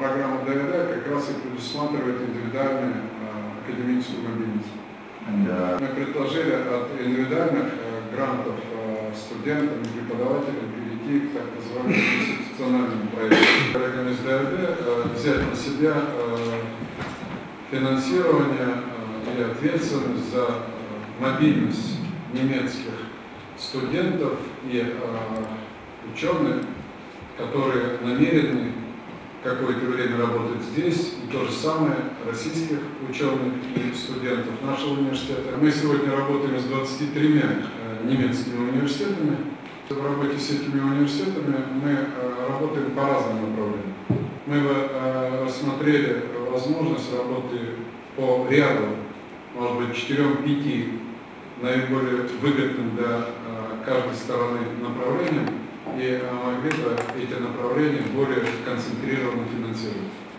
программа ДВД как раз и предусматривает индивидуальную академическую мобильность. Мы предложили от индивидуальных грантов студентам и преподавателям перейти к так называемым институциональным проектам. Коллегам из ДВД взять на себя финансирование и ответственность за мобильность немецких студентов и ученых, которые намерены какое-то время работать здесь, и то же самое российских ученых и студентов нашего университета. Мы сегодня работаем с 23 немецкими университетами. В работе с этими университетами мы работаем по разным направлениям. Мы рассмотрели возможность работы по ряду, может быть, 4-5 наиболее выгодным для каждой стороны направлениям, и могли бы эти направления более концентрированно финансировать.